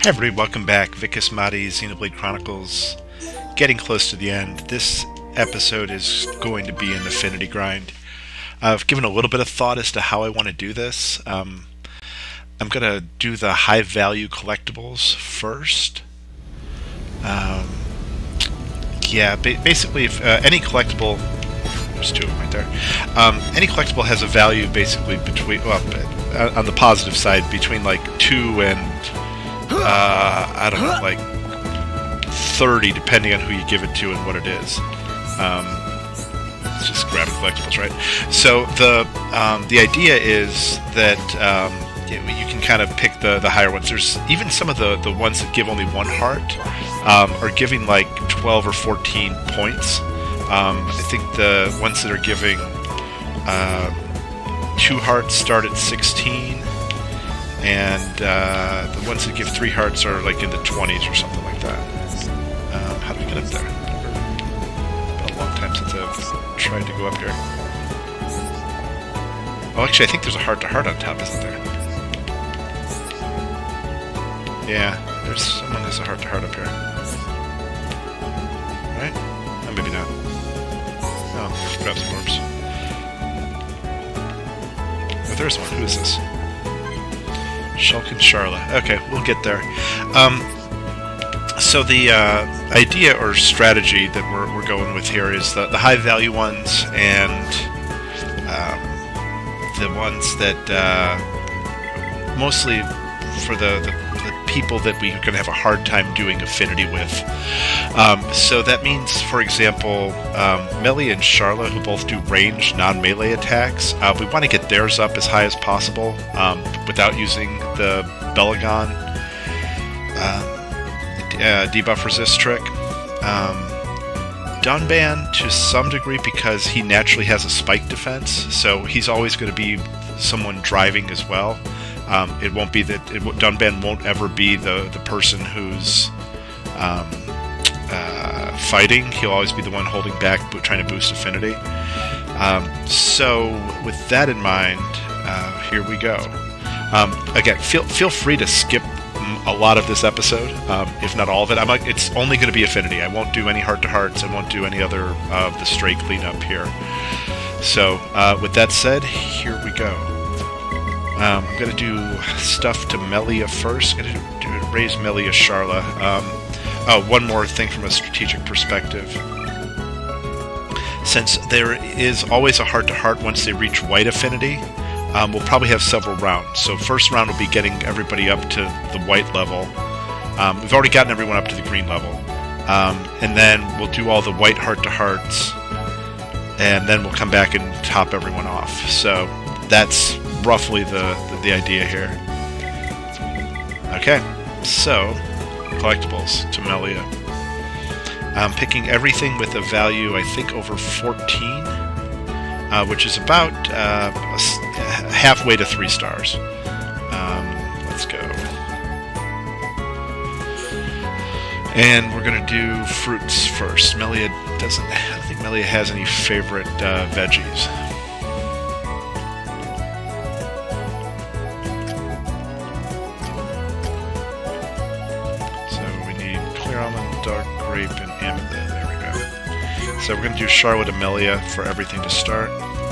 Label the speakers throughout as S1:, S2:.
S1: Hi everybody, welcome back. Vicus Madi, Xenoblade Chronicles, getting close to the end. This episode is going to be an affinity grind. I've given a little bit of thought as to how I want to do this. I'm going to do the high value collectibles first. Basically if any collectible, there's two of them right there, any collectible has a value basically between, on the positive side, between like 2 and I don't know, like 30, depending on who you give it to and what it is. Let's just grab collectibles, right? So the idea is that you can kind of pick the higher ones. There's even some of the ones that give only 1 heart are giving like 12 or 14 points. I think the ones that are giving 2 hearts start at 16. And the ones that give 3 hearts are like in the 20s or something like that. How do we get up there? Been a long time since I've tried to go up here. Oh, actually, I think there's a heart-to-heart on top, isn't there? Yeah, there's someone who's a heart-to-heart up here. Right? Oh, maybe not. Oh, let's grab some orbs. Oh, there's one. Who is this? Shulkin Sharla. Okay, we'll get there. So the idea or strategy that we're going with here is the high value ones and the ones that mostly for the people that we're going to have a hard time doing affinity with. So that means, for example, Melia and Sharla, who both do ranged non-melee attacks, we want to get theirs up as high as possible without using the Belagon debuff resist trick. Dunban to some degree, because he naturally has a spike defense, so he's always going to be someone driving as well. It won't be that Dunban won't ever be the person who's fighting. He'll always be the one holding back, trying to boost affinity. So with that in mind, here we go. Again, feel free to skip a lot of this episode, if not all of it. It's only going to be affinity. I won't do any heart-to-hearts. I won't do any other of the stray cleanup here. So with that said, here we go. I'm going to do stuff to Melia first. I'm going to raise Melia Sharla. One more thing from a strategic perspective. Since there is always a heart-to-heart once they reach white affinity, we'll probably have several rounds. So first round will be getting everybody up to the white level. We've already gotten everyone up to the green level. And then we'll do all the white heart-to-hearts, and then we'll come back and top everyone off. So that's roughly the idea here. Okay, so collectibles to Melia. I'm picking everything with a value, I think, over 14, which is about halfway to 3 stars. Let's go. And we're going to do fruits first. Melia doesn't... I don't think Melia has any favorite veggies. Dark grape and amethyst. There we go. So we're going to do Sharla and Melia for everything to start.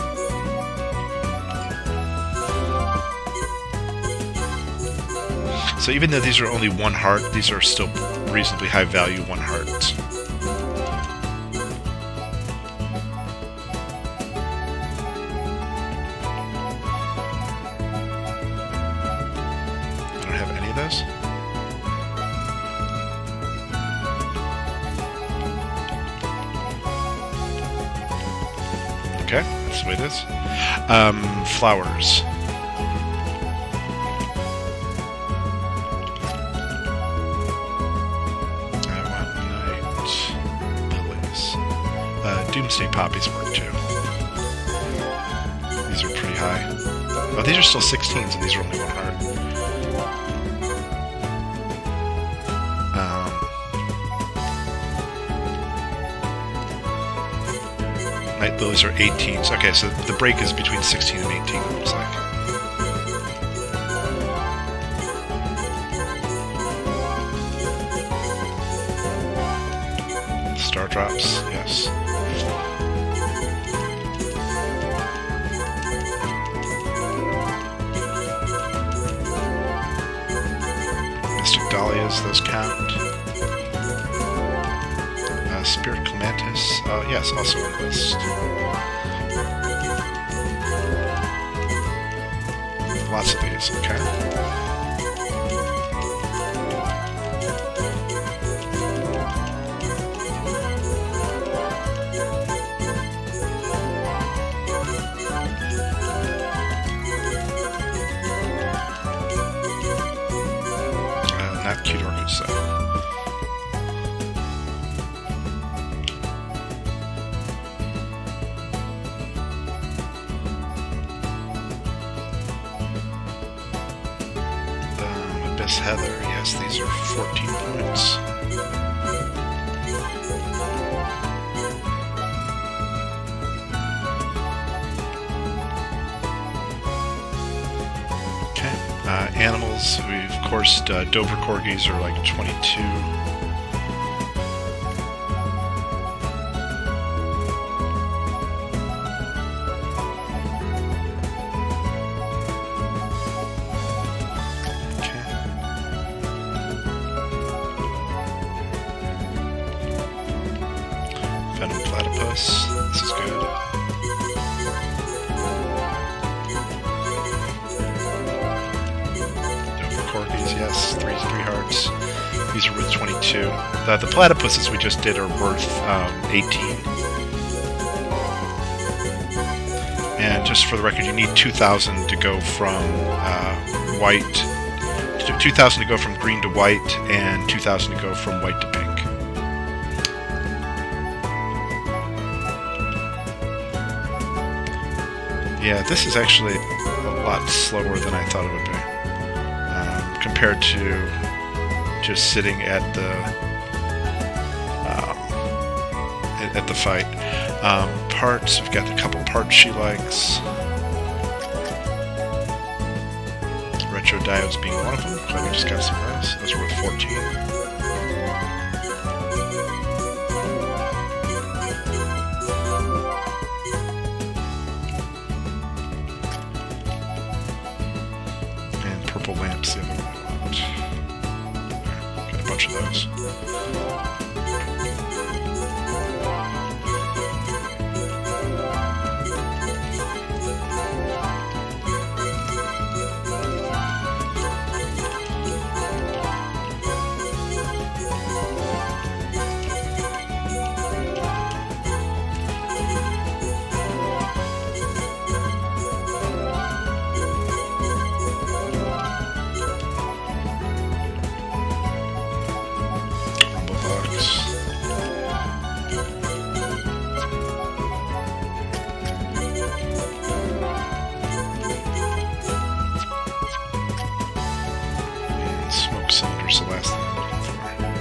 S1: So even though these are only 1 heart, these are still reasonably high value 1 hearts. I don't have any of those. Okay, that's the way it is. Flowers. I want night lilies. Doomsday poppies work too. These are pretty high. Oh, these are still 16s, and these are only 1 heart. Night lilies are 18s. Okay, so the break is between 16 and 18, it looks like. star drops, yes. Mystic Dahlias, those count. Spirit Clematis, yes, also on the list. Lots of these, okay. Not cute orchids, though. Abyss Heather, yes, these are 14 points. Animals, we've, of course, Dover Corgis are like 22. Okay. Venom Platypus, this is good. Yes, three hearts. These are worth 22. The platypuses we just did are worth 18. And just for the record, you need 2,000 to go from white, 2,000 to go from green to white, and 2,000 to go from white to pink. Yeah, this is actually a lot slower than I thought it would be. Compared to just sitting at the fight. Parts, we've got a couple parts she likes. Retro Diodes being one of them. Glad we just got some of those. Those are worth 14. And purple lamps the other one. Got a bunch of those. Smoke Cinder's the last thing I'm looking for.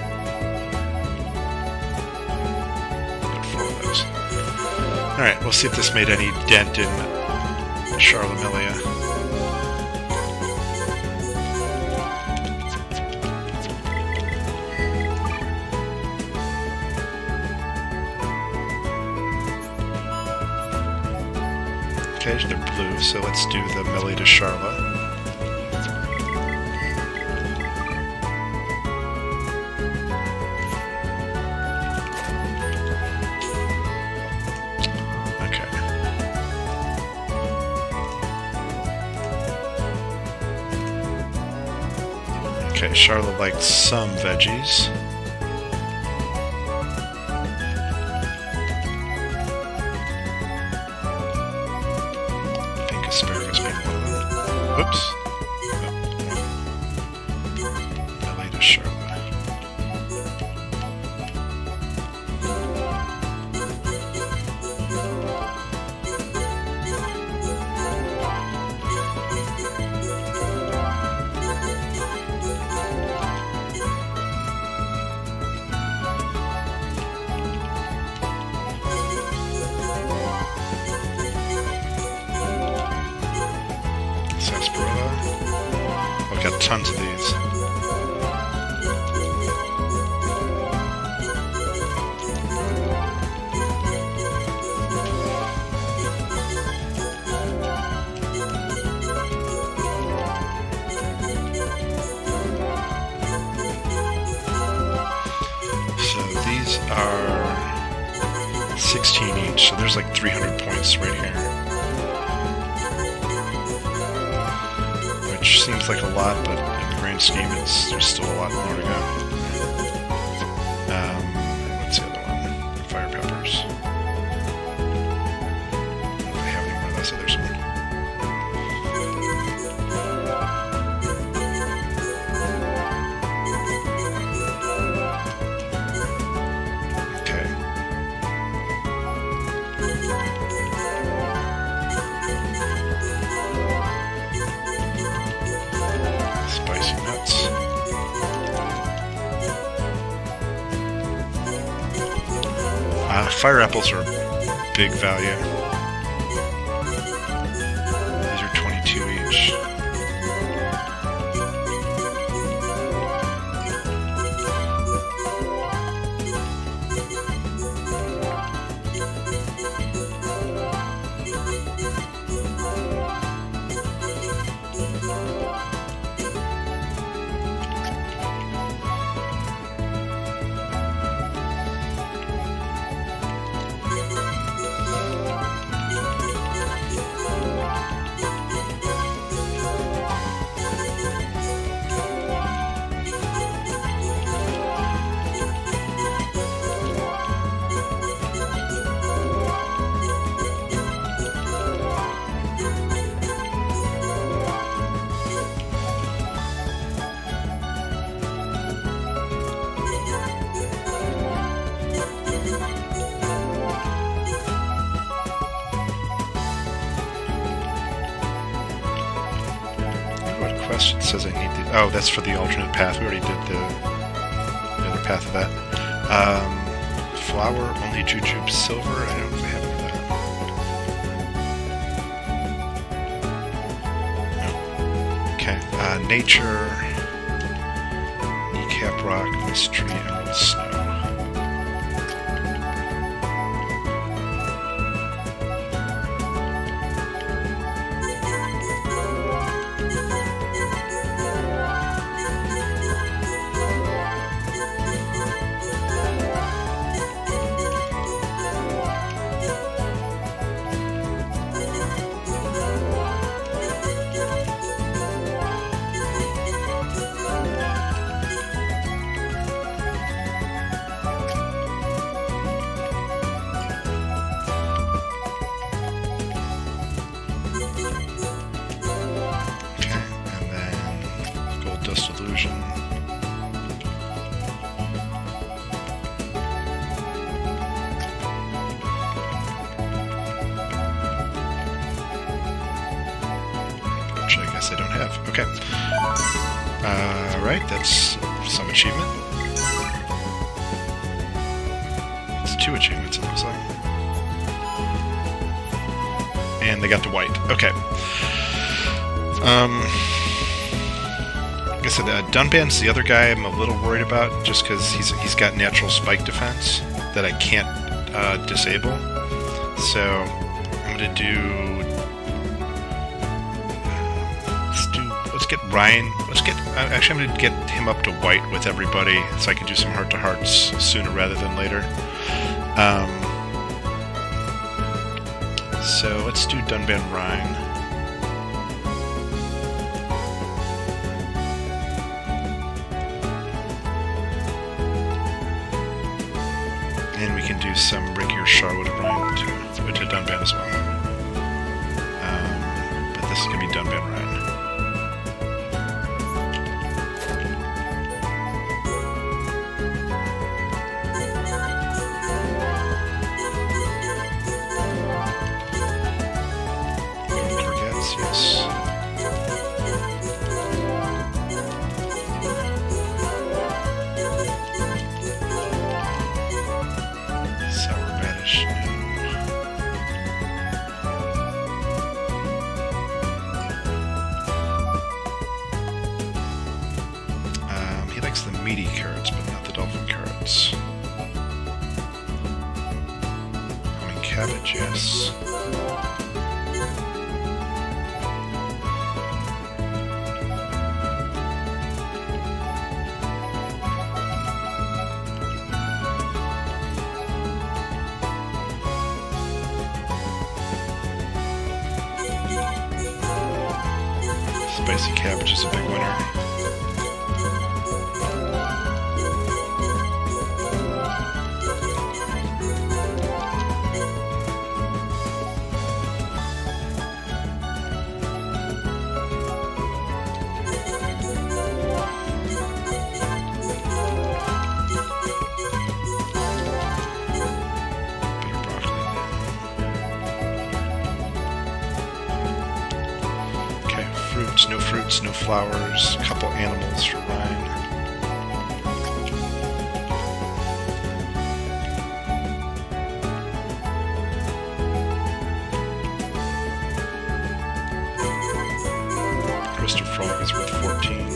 S1: Got 4 of those. Alright, we'll see if this made any dent in Charlemagne. Okay, they're blue, so let's do the Millie to Charla. Okay, Charlotte likes some veggies. Pink asparagus being one of them. Whoops. Millie to Charlotte. Sarsaparilla. are 16 each, so there's like 300 points right here. Which seems like a lot, but in the grand scheme, there's still a lot more to go. What's the other one? Fire peppers. I don't have any more of those others. Fire apples are big value. These are 22 each. It says I need the... Oh, that's for the alternate path. We already did the other path of that. Flower, only jujube silver. I don't know if I have any of that. No. Okay. Nature, kneecap rock, mystery, emerald snow. I don't have. Okay. Right, that's some achievement. It's 2 achievements, it looks like. And they got the white. Okay. Like I said, Dunban's the other guy I'm a little worried about, just because he's got natural spike defense that I can't disable. So I'm gonna do. Let's get Ryan. Actually, I'm gonna get him up to white with everybody, so I can do some heart-to-hearts sooner rather than later. So let's do Dunban Ryan. And we can do some Ricky or Sharwood and Ryan to Dunban as well. But this is gonna be Dunban Ryan. The meaty carrots, but not the dolphin carrots. I mean, cabbage, yes. Spicy cabbage is a big winner. No fruits, no flowers, a couple animals for Ryan. Crystal Frog is worth 14.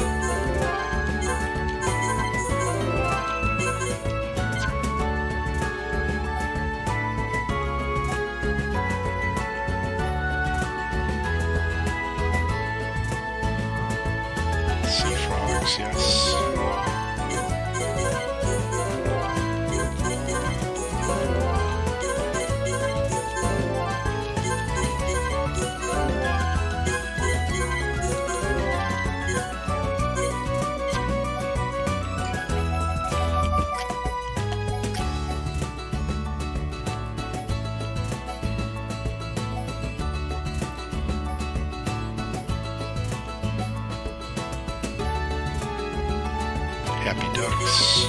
S1: Yes. Happy ducks.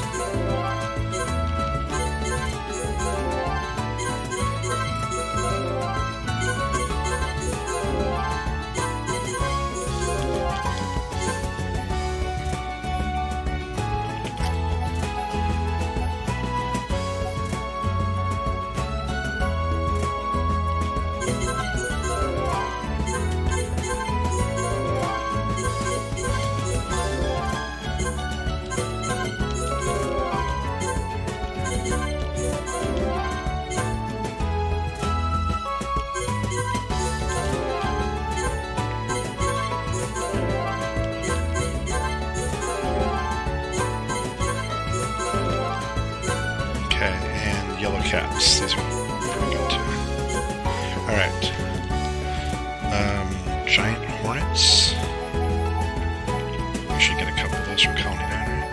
S1: Yellow caps. These are pretty good too. Alright. Giant hornets. We should get a couple of those from Colony 9, right?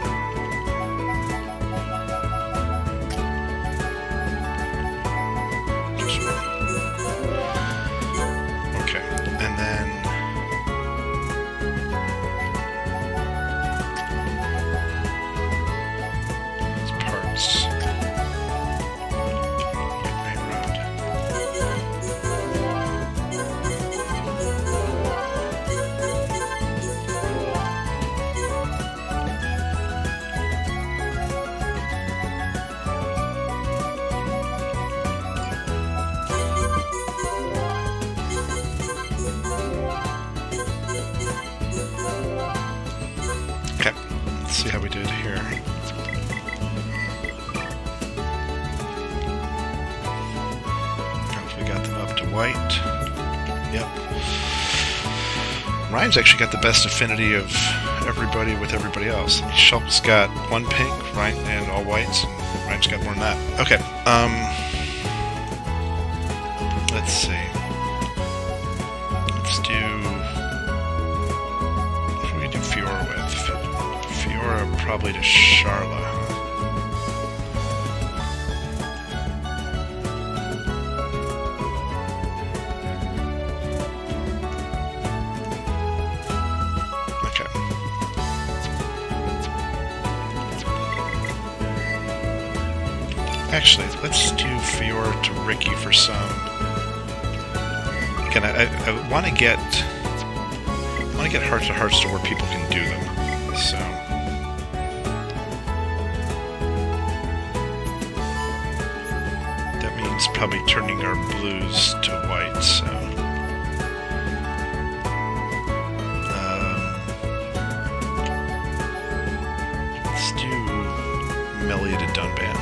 S1: Okay. And then these parts. See how we did here. If we got them up to white. Yep. Ryan's actually got the best affinity of everybody with everybody else. Shulk's got one pink, Ryan, and all whites, and Ryan's got more than that. Okay. Let's see. Let's do. What do we do Fiora with? Fiora probably to Charla. Okay. Actually, let's do Fiora to Ricky for some. Again, I want to get heart to hearts to where people can do them. So. It's probably turning our blues to white, so let's do Melia to Dunban.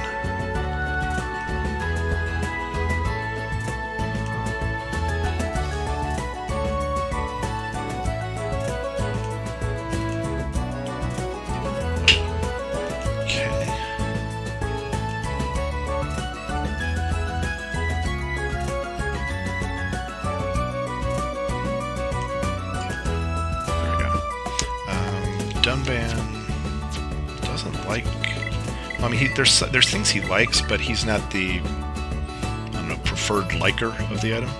S1: doesn't like... I mean, there's things he likes, but he's not the, I don't know, preferred liker of the item.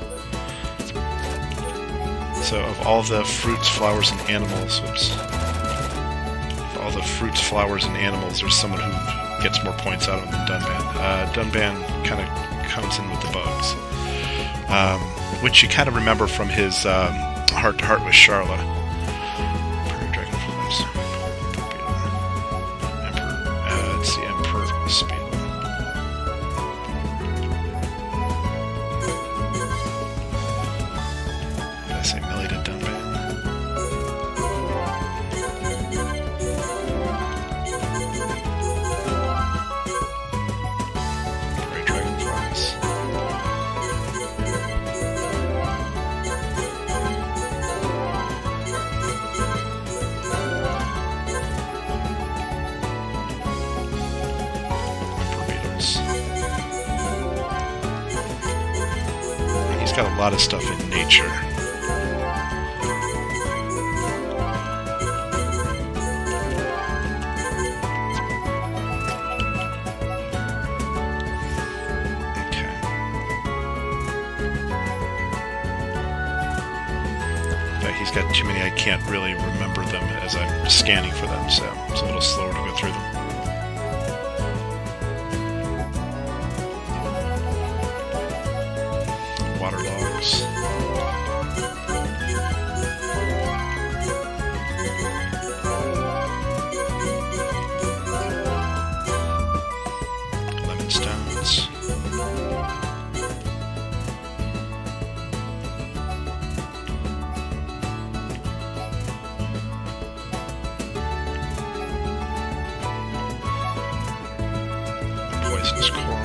S1: So, of all the fruits, flowers, and animals, all the fruits, flowers, and animals, there's someone who gets more points out of them than Dunban. Dunban kind of comes in with the bugs, which you kind of remember from his heart-to-heart with Sharla. It's the Emperor Speed. Did I say Millie to Dunban? Great Dragonflies. He's got a lot of stuff in nature. Okay. But he's got too many, I can't really remember them as I'm scanning for them, so it's a little slower to go through them. Waterlogs. Lemon stones. Poisonous coral.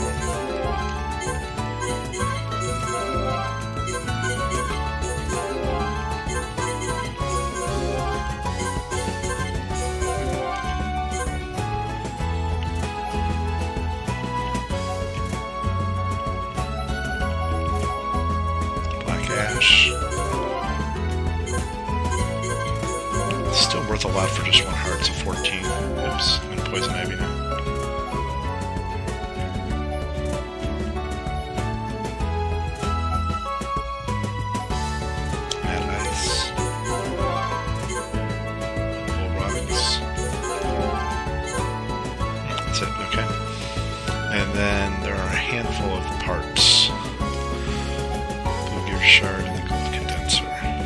S1: Ash. Still worth a lot for just one heart, so 14. Oops, I'm in Poison Ivy now. Mad Ice. Bull Robbins. That's it, okay. And then there are a handful of parts. Shard and the gold condenser.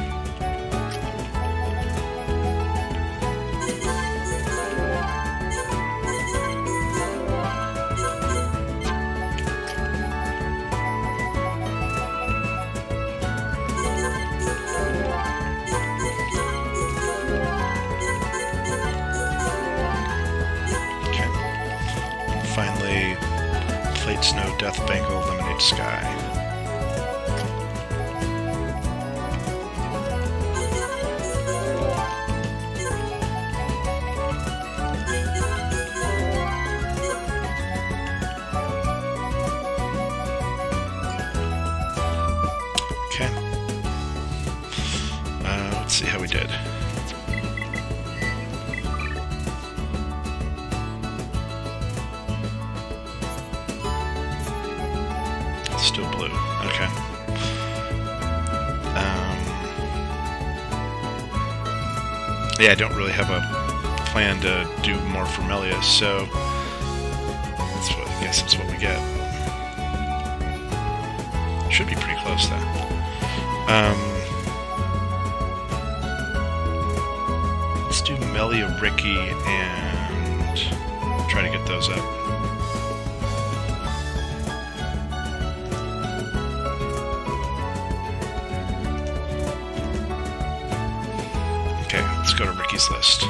S1: Okay. And finally, Plate Snow, Death Bangle, Lemonade Sky. Okay. Let's see how we did. Still blue. Okay. Yeah, I don't really have a plan to do more for Melia, so I guess that's what we get. Should be pretty close though. Let's do Melia, Ricky, and try to get those up. Okay, let's go to Ricky's list.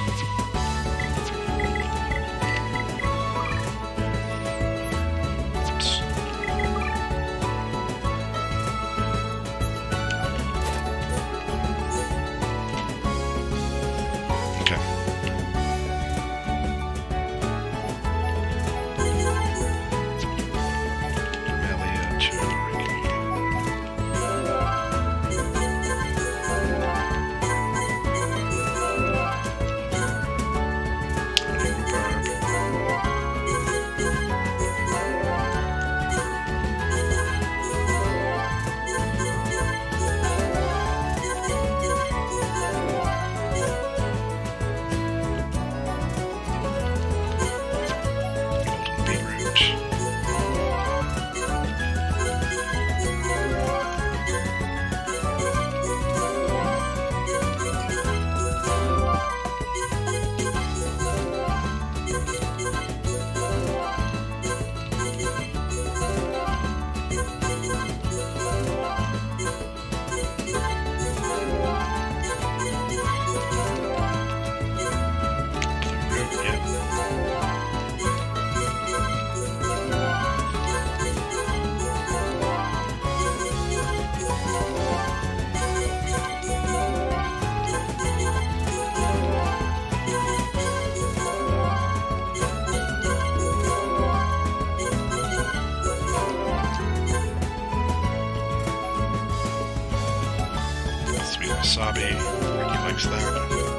S1: wasabi. Ricky likes that.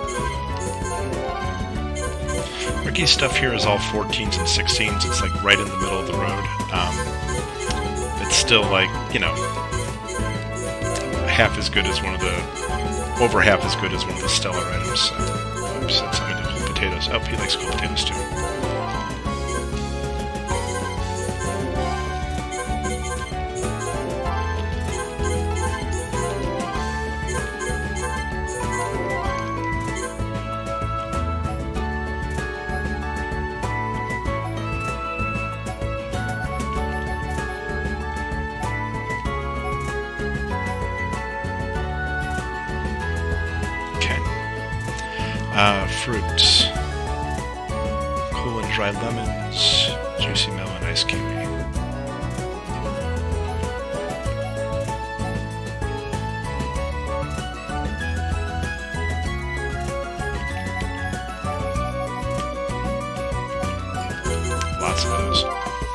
S1: Ricky's stuff here is all 14s and 16s. It's like right in the middle of the road. It's still like, you know, half as good as one of the, over half as good as one of the stellar items. Oops, that's something to cool potatoes. Oh, he likes cool potatoes too. Fruits. Cool and dry lemons, juicy melon, ice kiwi. Lots of those.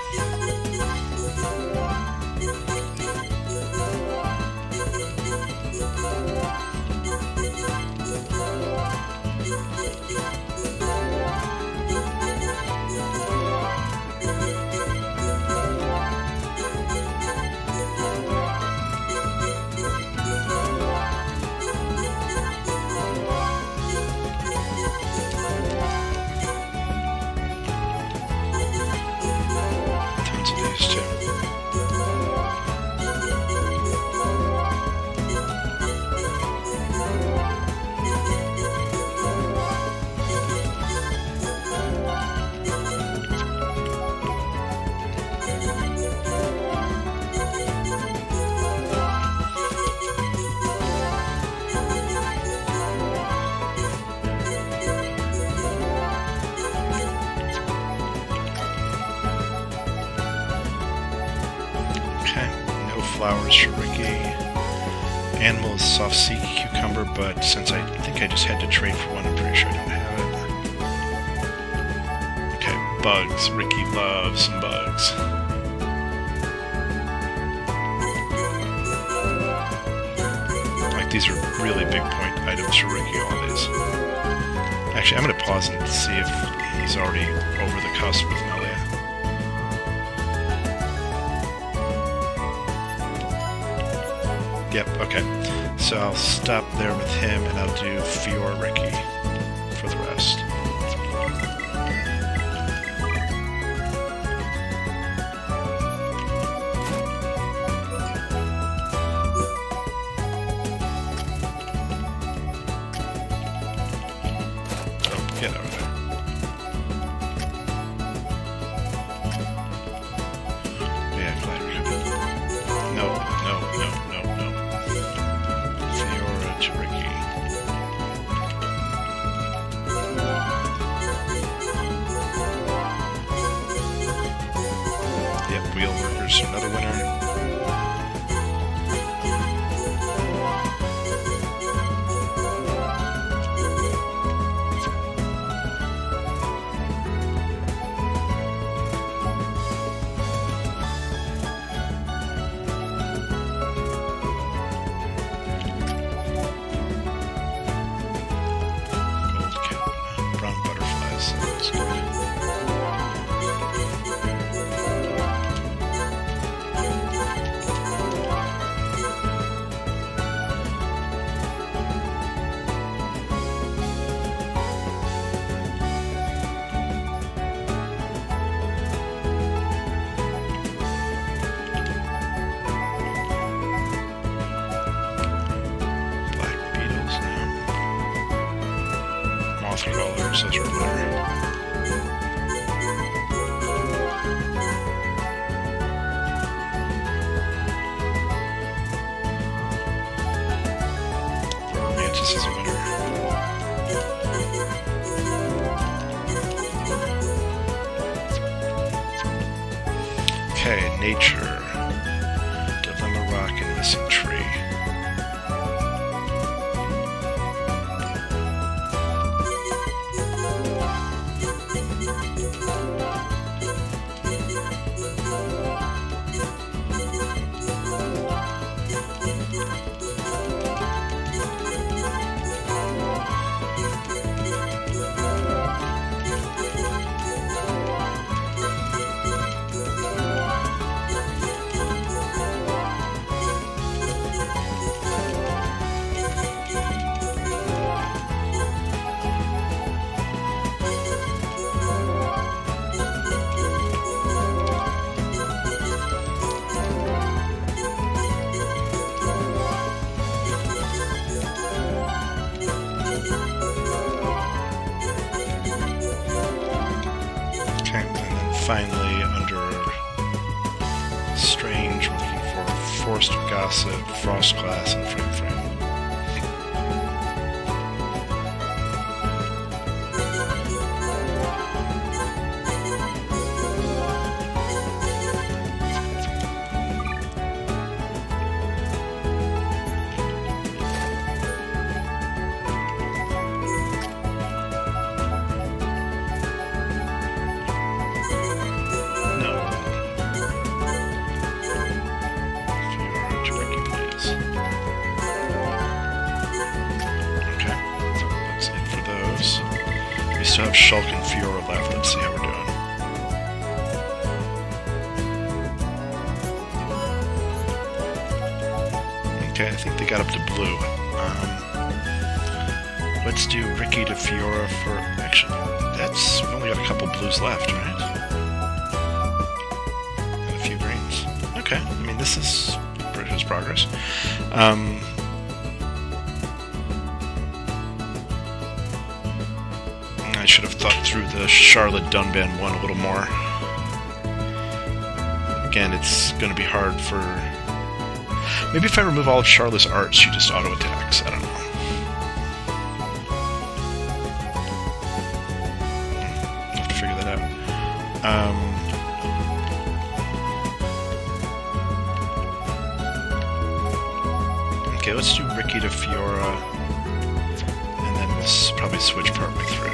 S1: Flowers for Ricky. Animal is soft sea cucumber, but since I think I just had to trade for one, I'm pretty sure I don't have it. Okay, bugs. Ricky loves some bugs. Like, these are really big point items for Ricky, all these. Actually, I'm going to pause and see if he's already over the cusp with Melia. Yep, okay. So I'll stop there with him and I'll do Fior Ricky for the rest. Oh, get over there. Yeah, glad you're coming. No. Ricky. Yep, wheel workers, another winner. Crawlers, those are rare. Mantis is a winner. Okay, nature. Dilemma rock and missing tree. finally, under Strange, we're looking for Forest of Gossip, Frostglass, and Frame Frame. Have Shulk and Fiora left. Let's see how we're doing. Okay, I think they got up to blue. Let's do Ricky to Fiora for... Actually, we've only got a couple blues left, right? And a few greens. Okay, I mean, this is British progress. I should have thought through the Charlotte Dunban one a little more. Again, it's going to be hard for... Maybe if I remove all of Charlotte's arts, she just auto-attacks. I don't know. I'll have to figure that out. Okay, let's do Ricky to Fiora, and then we'll probably switch partway through.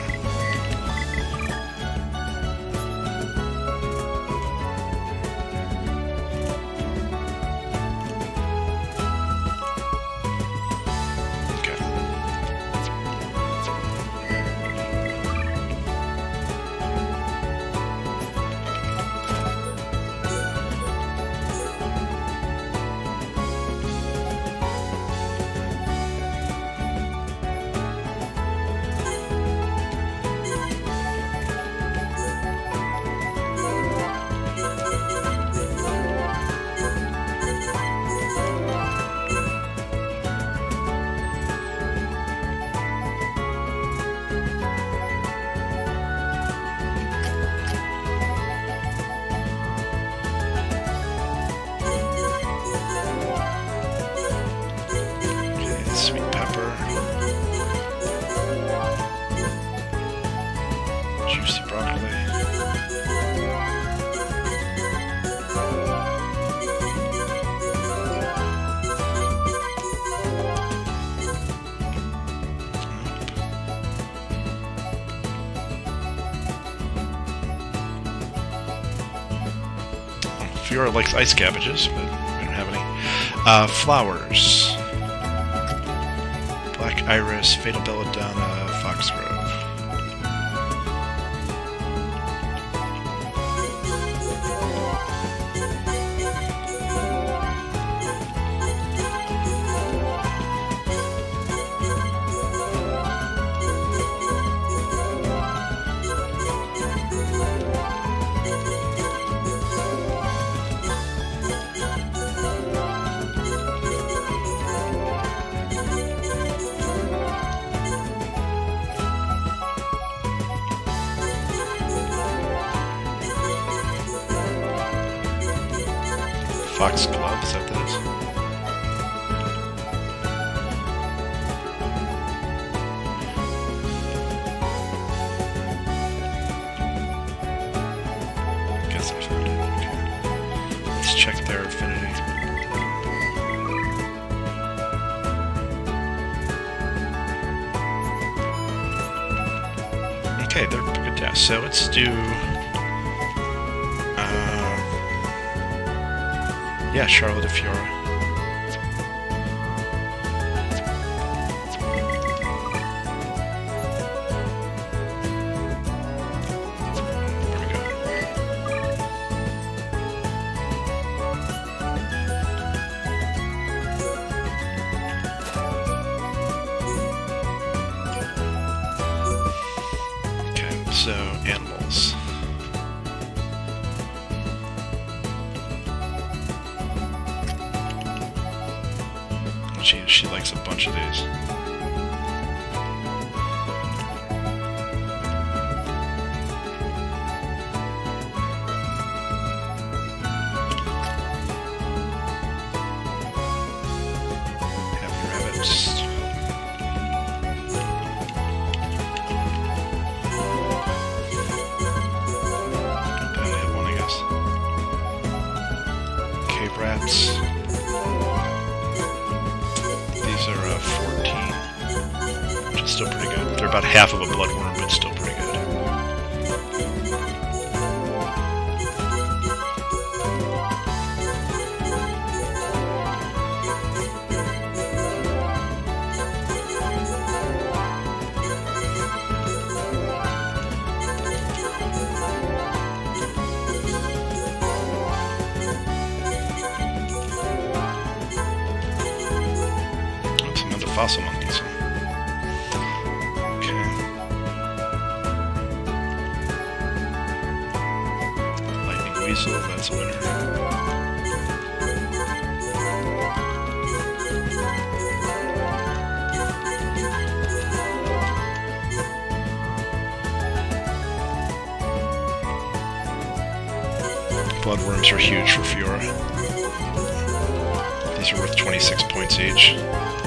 S1: Fiora likes ice cabbages, but we don't have any. Flowers. Black Iris, Fatal Belladonna, Foxgrove. Foxglove, is that what that is? Guess I found it. Okay. Let's check their affinity. Okay, they're a good test. So let's do... yeah, Charlotte to Fiora. There we go. Okay, so animals. She likes a bunch of these. about half of a bloodworm, but still pretty good. Fossil monkeys. Okay. Lightning weasel, that's a winner. Bloodworms are huge for Fiora. These are worth 26 points each.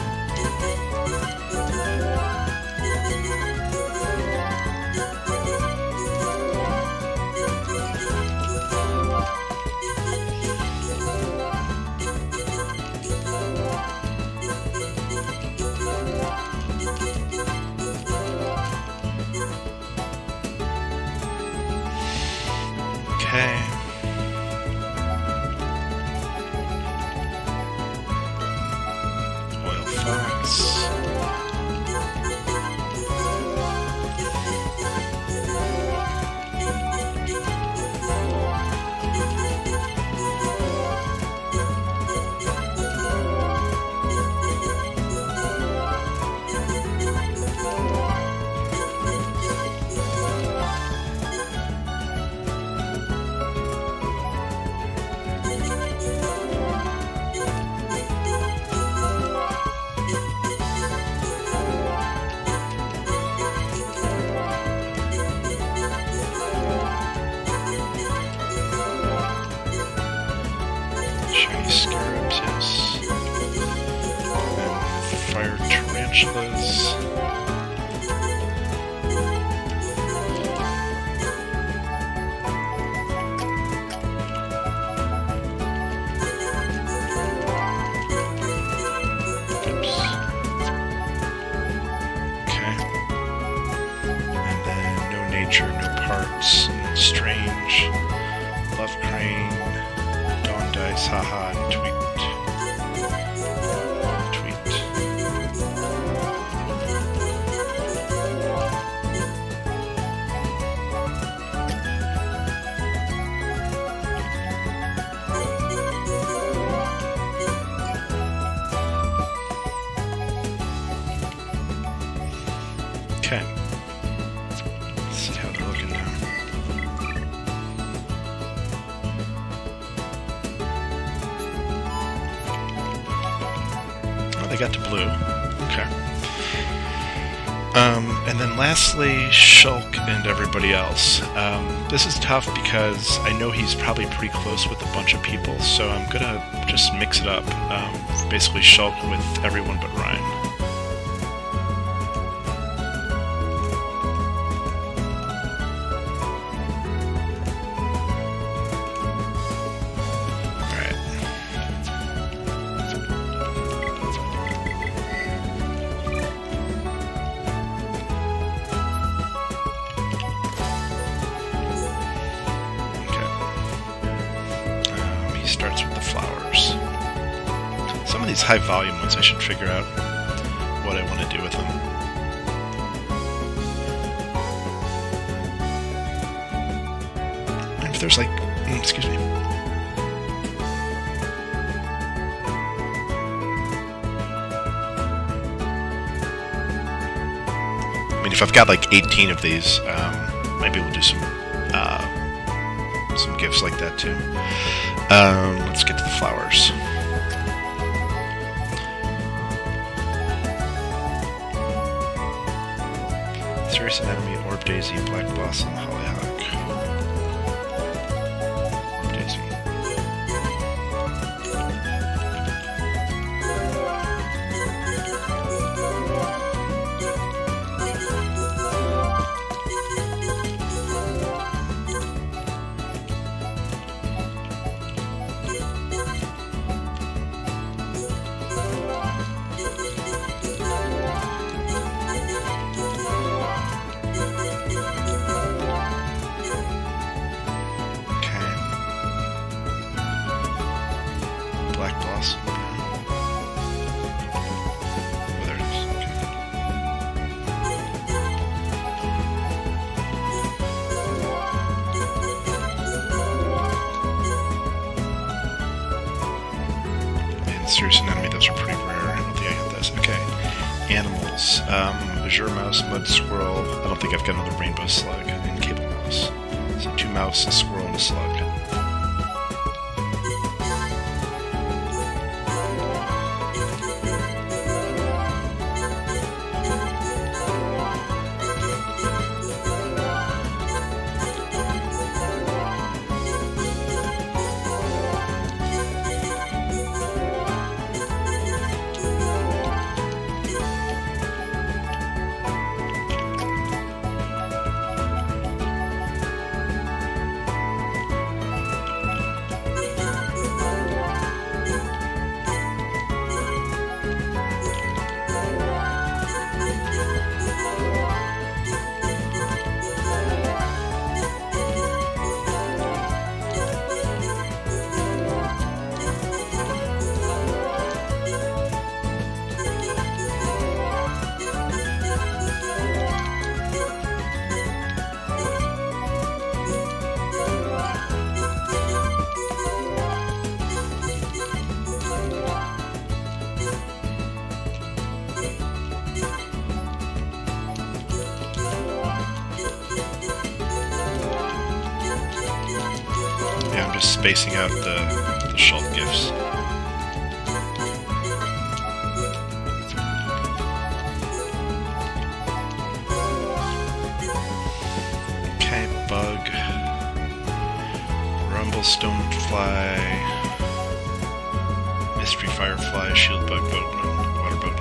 S1: Okay. Oil fox. Shiny scarabs, yes. And fire tarantulas. Oops. Okay. And then no nature, no parts, and then strange. Love crane. Dice, haha, and tweet. Okay. Let's see how they're looking now. They got to blue. Okay. And then lastly, Shulk and everybody else. This is tough because I know he's probably pretty close with a bunch of people, so I'm gonna just mix it up. Basically Shulk with everyone but Ryan. Starts with the flowers. Some of these high volume ones I should figure out what I want to do with them. And if there's like, excuse me. I mean, if I've got like 18 of these, maybe we'll do some gifts like that too. Let's get to the flowers. Serious Anemone, Orb Daisy, Black Blossom, Hollyhock. Orb Daisy. Serious Anemone, those are pretty rare. I don't think I got this. Okay. Animals. Azure Mouse, Mud Squirrel. I don't think I've got another Rainbow Slug. And Cable Mouse. So 2 mouse, a squirrel, and a slug. Just spacing out the Shulk gifts. Okay, Bug, Rumble Stonefly, Mystery Firefly, Shield Bug, Boatman, Water Boatman.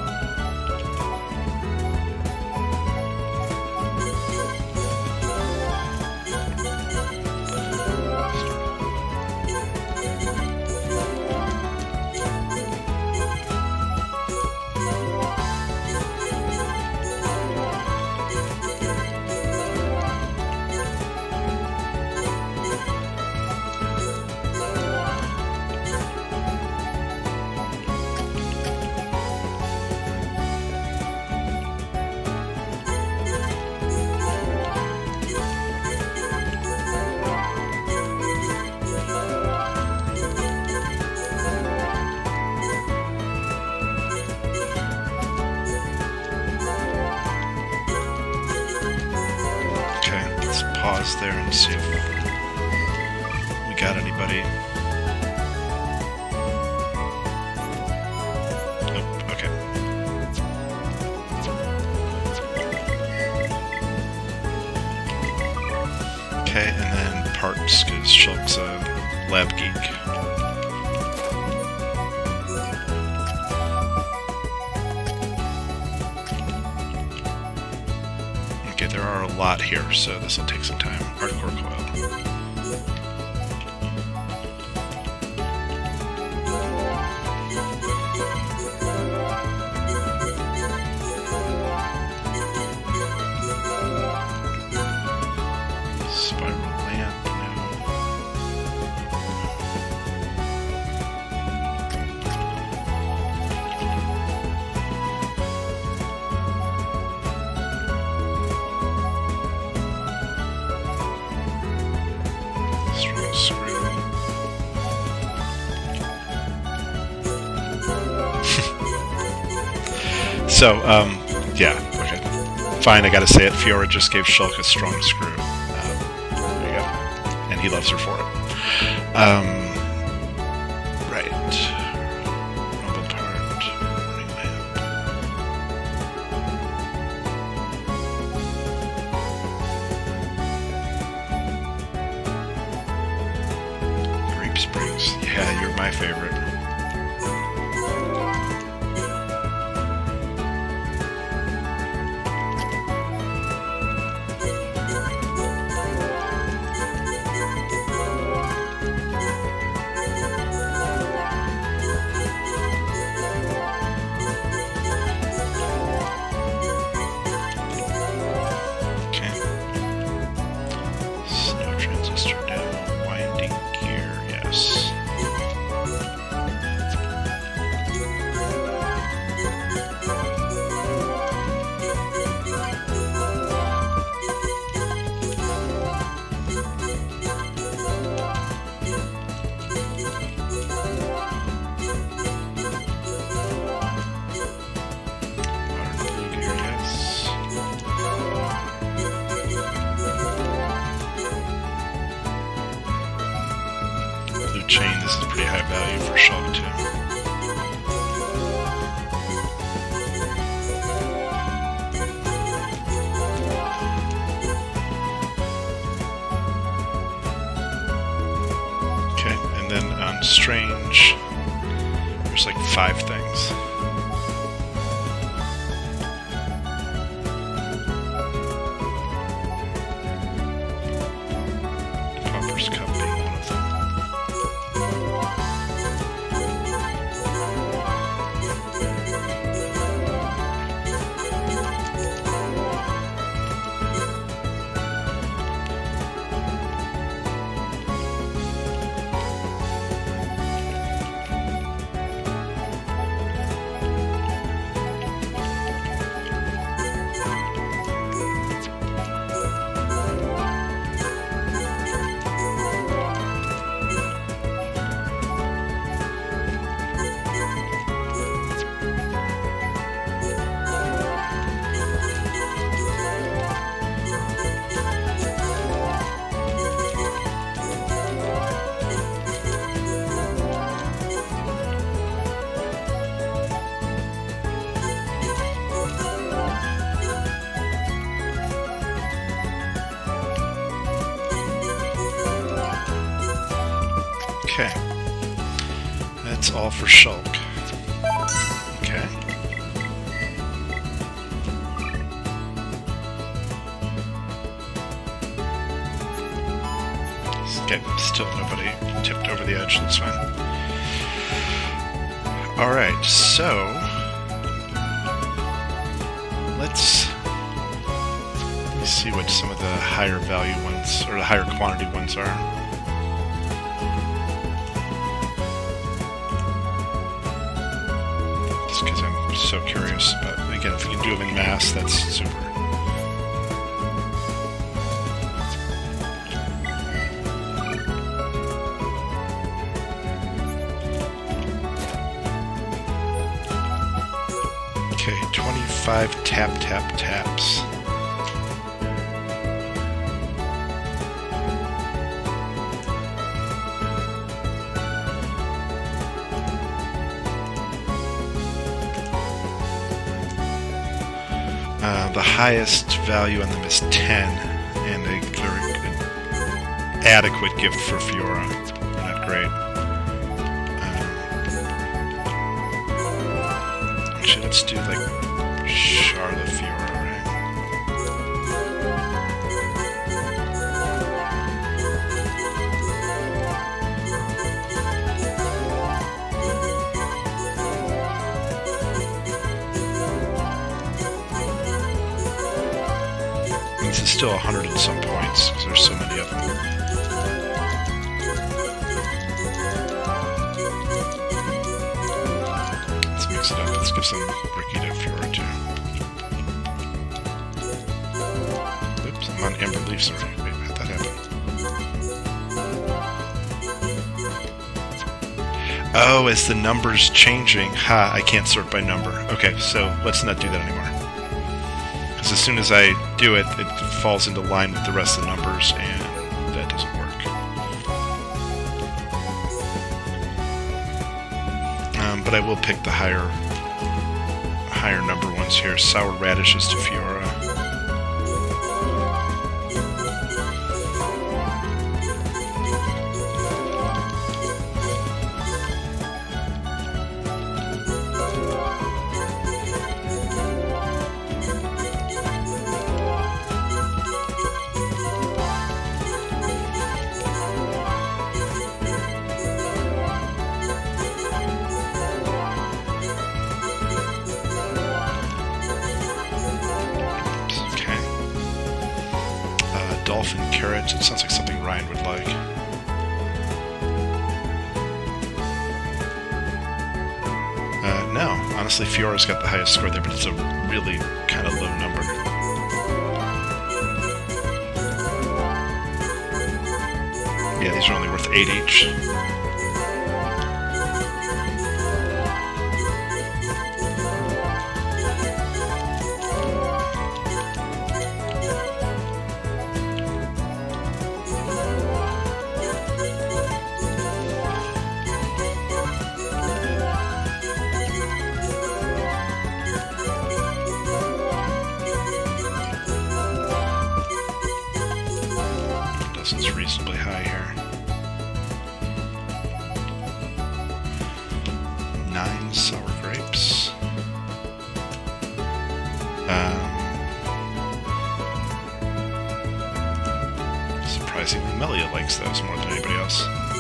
S1: Pause there and see if we got anybody. Nope, okay. Okay, and then parts, because Shulk's a lab geek. Okay, there are a lot here, so this will take some time. Hardcore Coil. Spiral Lamp now. So, yeah, okay. Fine, I gotta say it. Fiora just gave Shulk a strong screw. There you go. And he loves her for it. Right. Rumble Tart. Morning Lamp. Grape Springs. Yeah, you're my favorite. the chain, this is pretty high value for Shulk too. Strange, there's like 5 things. Pauper's Cup being one of them. Okay, that's all for Shulk. Okay. Okay, still nobody tipped over the edge, that's fine. Alright, so let me see what some of the higher value ones, or the higher quantity ones are. Because I'm so curious. But again, if we can do them in mass, that's super. Okay, 25 taps. The highest value on them is 10, and a very adequate gift for Fiora. Not great. Actually, let's do like Charlotte Fiora, right? This is still 100 and some points, because there's so many of them. Let's mix it up. Let's give some Bricky to Fiora too. Oops, I'm on Amber Leafs already. Wait, how'd that happen? Oh, as the number's changing. Ha, I can't sort by number. Okay, so let's not do that anymore. As soon as I do it, it falls into line with the rest of the numbers, and that doesn't work. But I will pick the higher number ones here. Sour Radishes to Fiora. Dolphin Carrot. It sounds like something Ryan would like. No, honestly, Fiora's got the highest score there, but it's a really kind of low number. Yeah, these are only worth 8 each. is reasonably high here. 9 sour grapes. Surprisingly, Melia likes those more than anybody else.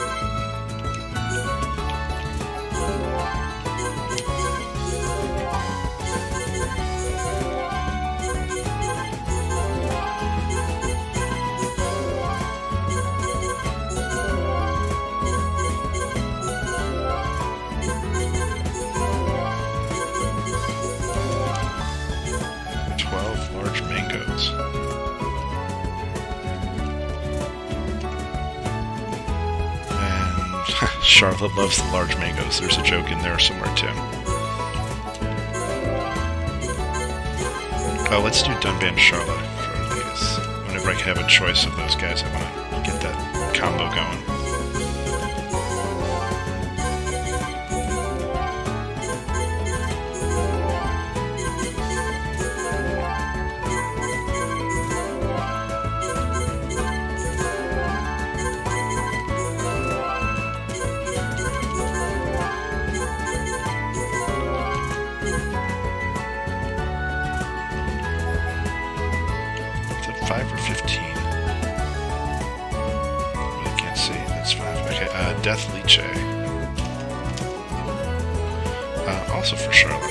S1: Charlotte loves the large mangoes. There's a joke in there somewhere, too. Oh, let's do Dunban Charlotte for these. Whenever I can have a choice of those guys, I want to get that combo going. Death Liche. Also for Charlotte.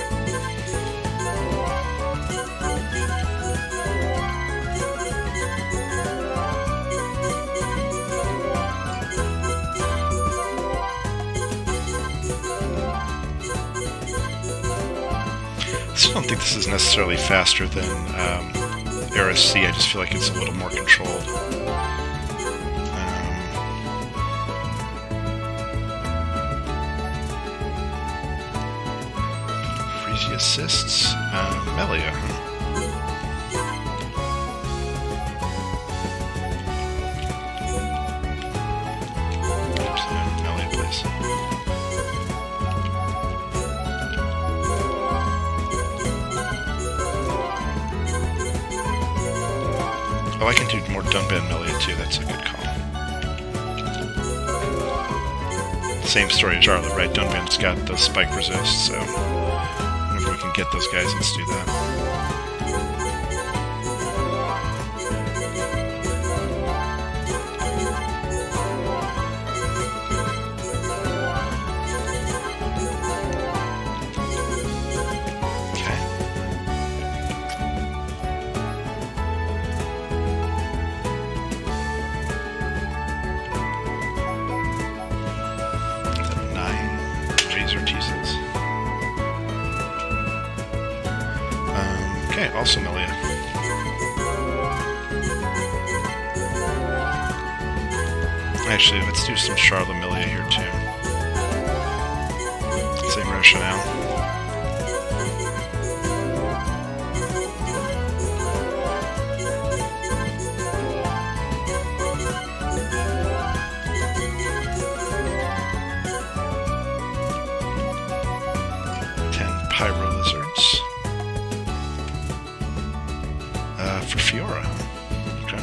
S1: I still don't think this is necessarily faster than Eris C. I just feel like it's a little more controlled. Assists, Melia. Oops, Melia, please. Oh, I can do more Dunban Melia too. That's a good call. Same story as Charlotte, right? Dunban's got the spike resist, so whenever we can get those guys, let's do that. Okay, also Melia. Actually, let's do some Charlotte Melia here too. Same rationale. Pyro Lizards. For Fiora. Okay.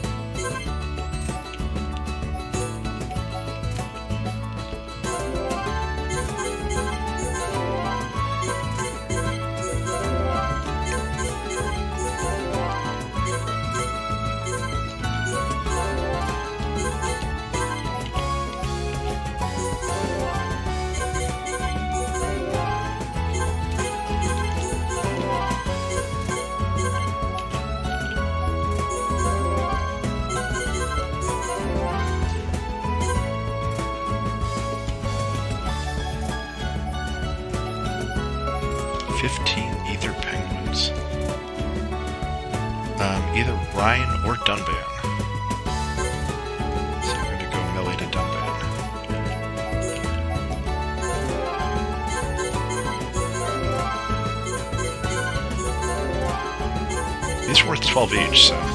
S1: Either Penguins. Either Ryan or Dunban. So we're going to go Melia to Dunban. These are worth 12 each, so.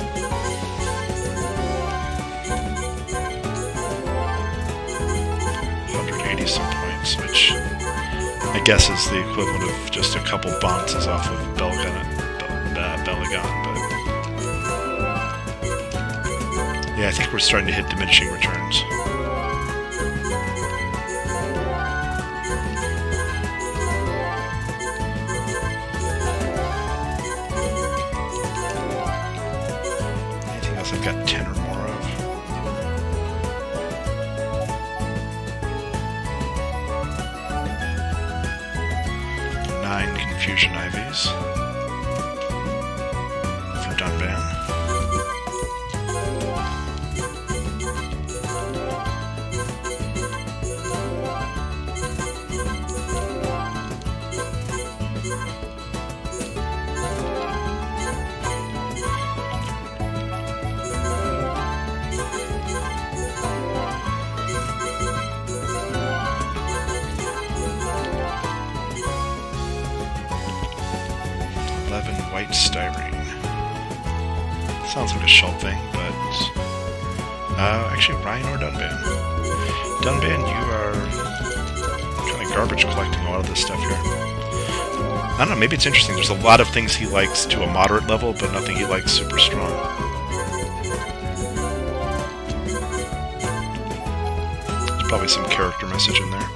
S1: Some points, which I guess is the equivalent of just a couple bounces off of Belagon, but yeah, Yeah, I think we're starting to hit diminishing returns. Anything else I've got 10 or more of? Nine Confusion Ivies for Dunban. White Styrene. Sounds like a Shulk thing, but actually Ryan or Dunban. Dunban, you are kind of garbage collecting a lot of this stuff here. I don't know, maybe it's interesting. There's a lot of things he likes to a moderate level, but nothing he likes super strong. There's probably some character message in there.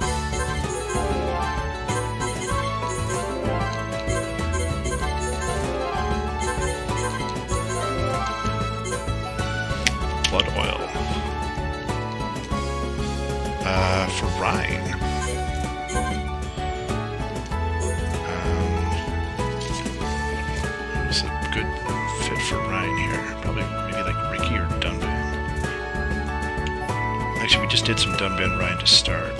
S1: Blood oil. For Ryan. Who's a good fit for Ryan here? Probably maybe like Ricky or Dunban. Actually, we just did some Dunban Ryan to start.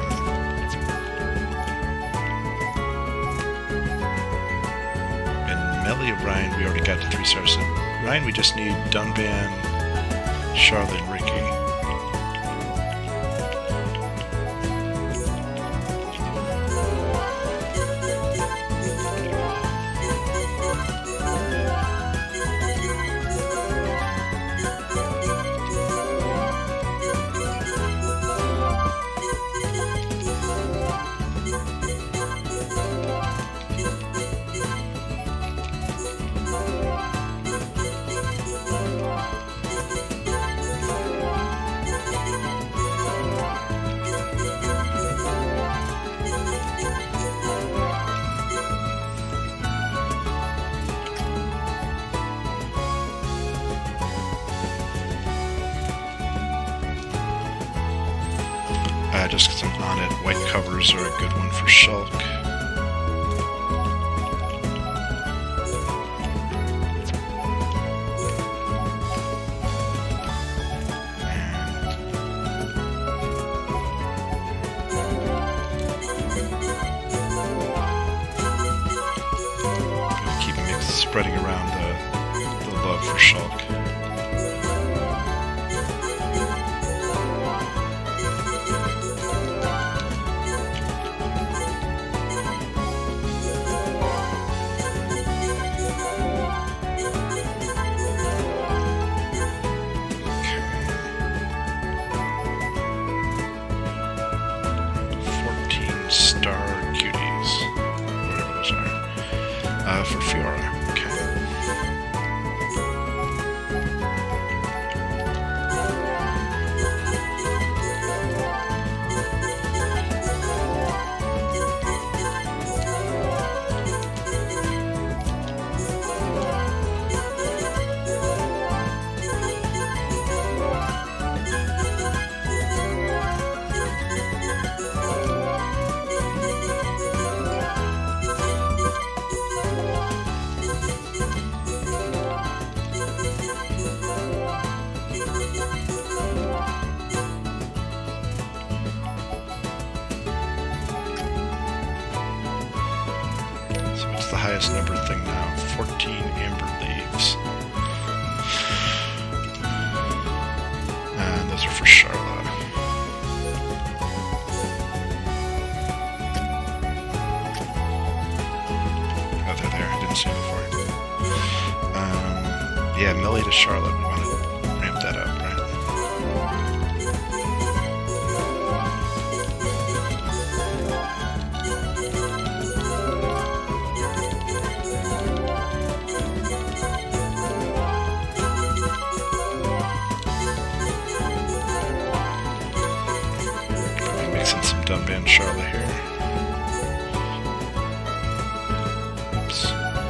S1: And Melee Ryan, we already got to 3 stars. So Ryan, we just need Dunban, Charlotte, and Ricky. Just some on-it white covers are a good one for Shulk. And keeping it spreading around the love for Shulk. Star Cuties, whatever those are, for Fiora. Okay. The highest number thing now, 14 Amber Leaves. And those are for Charlotte. Oh, they're there. I didn't see them before. Yeah, Millie to Charlotte. We want to ramp that up, right? Dunban Charla here. Oops.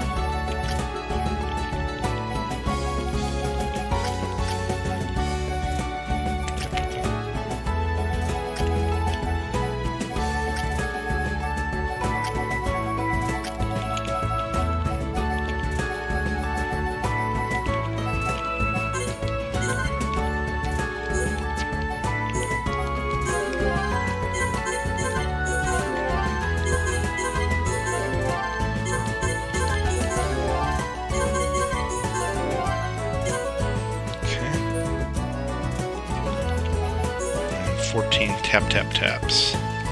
S1: Okay. 14 taps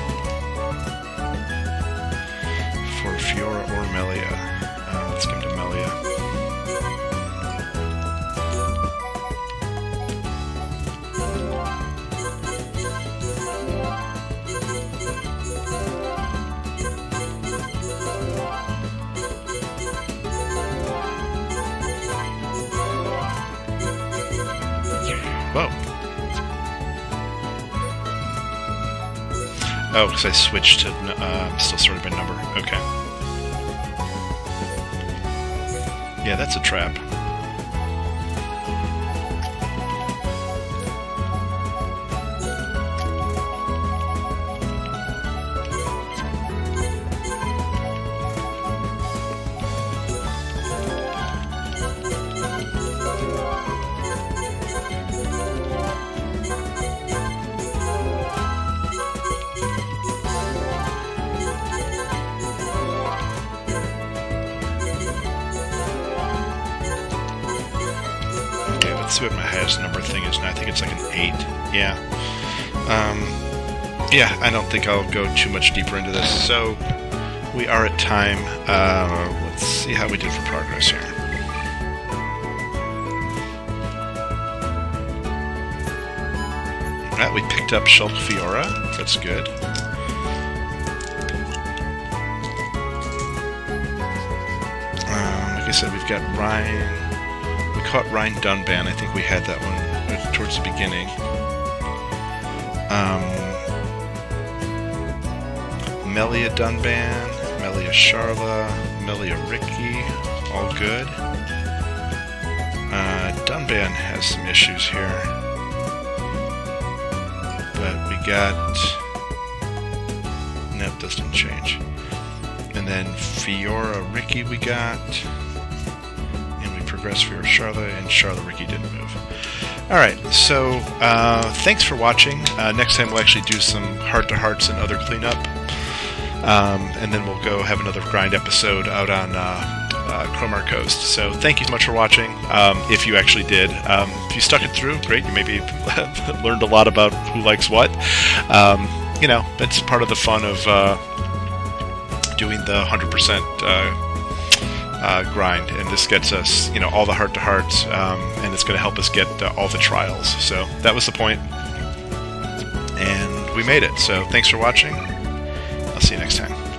S1: for Fiora or Melia. Let's give him to Melia. Whoa. Oh, because I switched to still sorted by number. Okay. Yeah, that's a trap. Let's see what my highest number thing is now. I think it's like an 8. Yeah. Yeah, I don't think I'll go too much deeper into this. So, we are at time. Let's see how we did for progress here. Alright, we picked up Shulk Fiora. That's good. Like I said, we've got Ryan. We caught Ryan Dunban. I think we had that one towards the beginning. Melia Dunban, Melia Charla, Melia Ricky, all good. Dunban has some issues here. But we got... Nope, this didn't change. And then Fiora Ricky we got. Progress for Charla, and Charla Ricky didn't move. Alright, so thanks for watching. Next time we'll actually do some heart-to-hearts and other cleanup. And then we'll go have another grind episode out on Cromar Coast. So thank you so much for watching, if you actually did. If you stuck it through, great. You maybe learned a lot about who likes what. You know, that's part of the fun of doing the 100% grind, and this gets us, you know, all the heart-to-hearts, and it's going to help us get all the trials. So that was the point, and we made it. So thanks for watching. I'll see you next time.